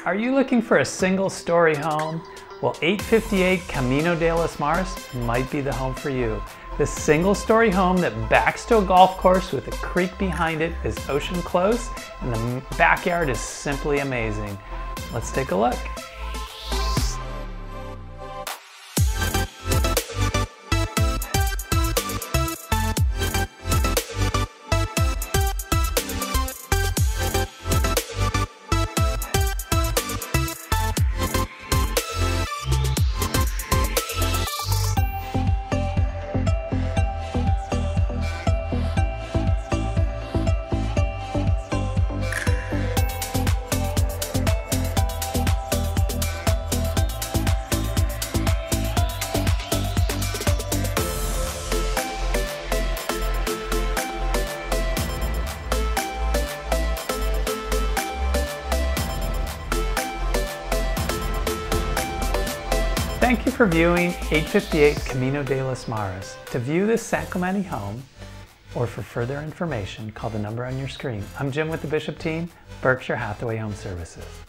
Are you looking for a single-story home? Well, 858 Camino de los Mares might be the home for you. This single-story home that backs to a golf course with a creek behind it is ocean close, and the backyard is simply amazing. Let's take a look. Thank you for viewing 858 Camino de los Mares. To view this San Clemente home, or for further information, call the number on your screen. I'm Jim with the Bishop team, Berkshire Hathaway Home Services.